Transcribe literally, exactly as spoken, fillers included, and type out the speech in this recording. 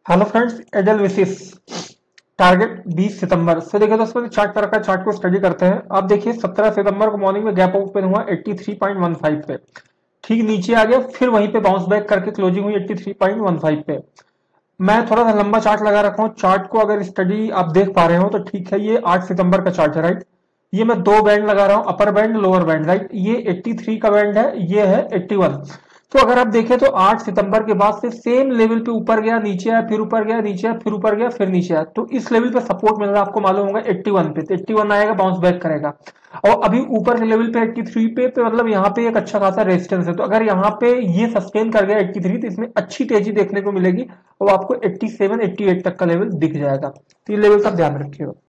Hello friends, Edelweiss target बीस सितंबर से देखिए दोस्तों चार्ट पर रखा है। चार्ट को स्टडी करते हैं। आप देखिए सत्रह सितंबर को मॉर्निंग में गैप ओपन हुआ तिरासी पॉइंट एक पाँच पे, ठीक नीचे आ गया, फिर वहीं पे बाउंस बैक करके क्लोजिंग हुई तिरासी पॉइंट एक पाँच पे। मैं थोड़ा सा लंबा चार्ट लगा रखा हूँ। चार्ट को अगर स्टडी आप देख पा रहे हो तो ठीक है। ये आठ सितंबर का चार्ट है, राइट। ये मैं दो बैंड लगा रहा हूँ, upper band lower band, right. ये तिरासी का बैंड है, ये है इक्यासी। तो अगर आप देखें तो आठ सितंबर के बाद से सेम लेवल पे ऊपर गया, नीचे आया, फिर ऊपर गया, नीचे आया, फिर ऊपर गया, फिर नीचे आया। तो इस लेवल पे सपोर्ट मिल रहा है, आपको मालूम होगा इक्यासी पे। तो इक्यासी आएगा, बाउंस बैक करेगा। और अभी ऊपर के लेवल पे तिरासी पे, पे मतलब यहाँ पे एक अच्छा खासा रेजिस्टेंस है। तो अगर यहाँ पे ये सस्टेन कर गया तिरासी, तो इसमें अच्छी तेजी देखने को मिलेगी और आपको सत्तासी अट्ठासी तक का लेवल दिख जाएगा। तो ये लेवल का ध्यान रखिएगा।